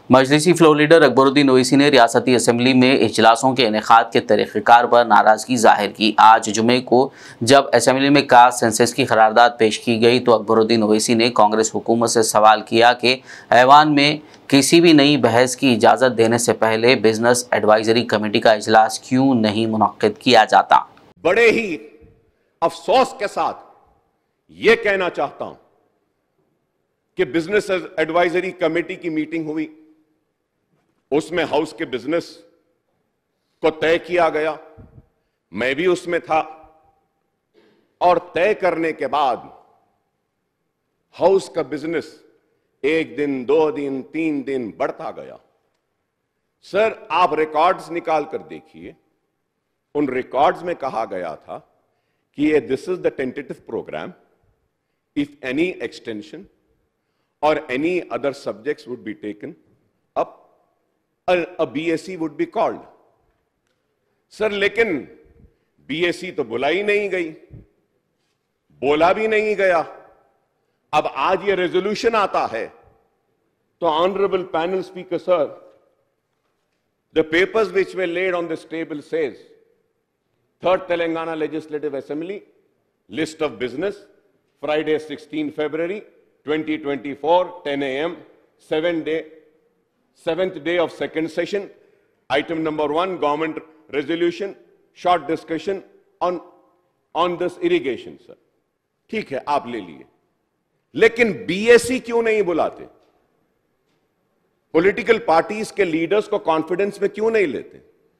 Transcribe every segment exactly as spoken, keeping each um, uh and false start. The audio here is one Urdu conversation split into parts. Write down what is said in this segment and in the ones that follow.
مجلسی فلور لیڈر اکبرالدین اویسی نے ریاستی اسمبلی میں اجلاسوں کے انعقاد کے طریقہ کار پر ناراضگی ظاہر کی۔ آج جمعے کو جب اسمبلی میں کاسٹ سینسس کی قرارداد پیش کی گئی تو اکبرالدین اویسی نے کانگریس حکومت سے سوال کیا کہ ایوان میں کسی بھی نئی بحث کی اجازت دینے سے پہلے بزنس ایڈوائزری کمیٹی کا اجلاس کیوں نہیں منعقد کیا جاتا۔ بڑے ہی افسوس کے ساتھ یہ کہنا چاہتا ہوں کہ بزنس ایڈوائزری کمیٹی کی میٹنگ ہوئی، اس میں ہاؤس کے بزنس کو طے کیا گیا، میں بھی اس میں تھا، اور طے کرنے کے بعد ہاؤس کا بزنس ایک دن دو دن تین دن بڑھتا گیا۔ سر آپ ریکارڈز نکال کر دیکھیے، ان ریکارڈز میں کہا گیا تھا کہ یہ this is the tentative programme, if any extension or any other subjects would be taken up, a, a B S c would be called. Sir لیکن بی ایس سی تو بلائی نہیں گئی، بولا بھی نہیں گیا۔ اب آج یہ ریزولوشن آتا ہے تو honourable panel speaker sir, the papers which were laid on this table says third Telangana Legislative Assembly list of business Friday sixteenth February twenty twenty-four ten a m seventh day seventh day of second session. Item number one, government resolution, short discussion on on this irrigation. sir ٹھیک ہے آپ لے لیے، لیکن بی ایس سی کیوں نہیں بلاتے؟ پولیٹیکل پارٹیز کے لیڈرز کو کانفیڈنس میں کیوں نہیں لیتے؟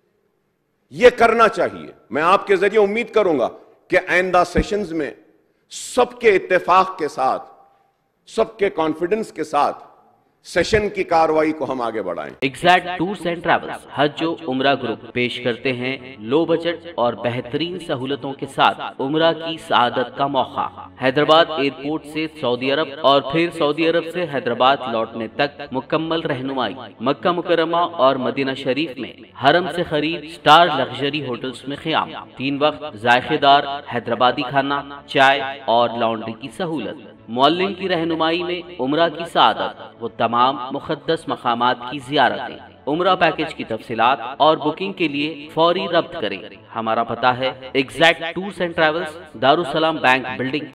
یہ کرنا چاہیے۔ میں آپ کے ذریعے امید کروں گا کہ آئندہ سیشنز میں سب کے اتفاق کے ساتھ، سب کے کانفیڈنس کے ساتھ سیشن کی کاروائی کو ہم آگے بڑھائیں۔ ایگزیکٹ ٹورز اینڈ ٹریولز حج و عمرہ گروپ پیش کرتے ہیں لو بجٹ اور بہترین سہولتوں کے ساتھ عمرہ کی سعادت کا موقع۔ حیدرآباد ایئرپورٹ سے سعودی عرب اور پھر سعودی عرب سے حیدرآباد لوٹنے تک مکمل رہنمائی۔ مکہ مکرمہ اور مدینہ شریف میں حرم سے قریب سٹار لگژری ہوٹلز میں قیام، تین وقت ذائقے دار حیدرآبادی کھانا، چائے اور لانڈری کی سہولت۔ معلم کی رہنمائی میں عمرہ کی سعادت، وہ تمام مقدس مقامات کی زیارتیں۔ عمرہ پیکج کی تفصیلات اور بکنگ کے لیے فوری رابطہ کریں۔ ہمارا پتہ ہے Exact Tours and Travels, Darussalam bank building,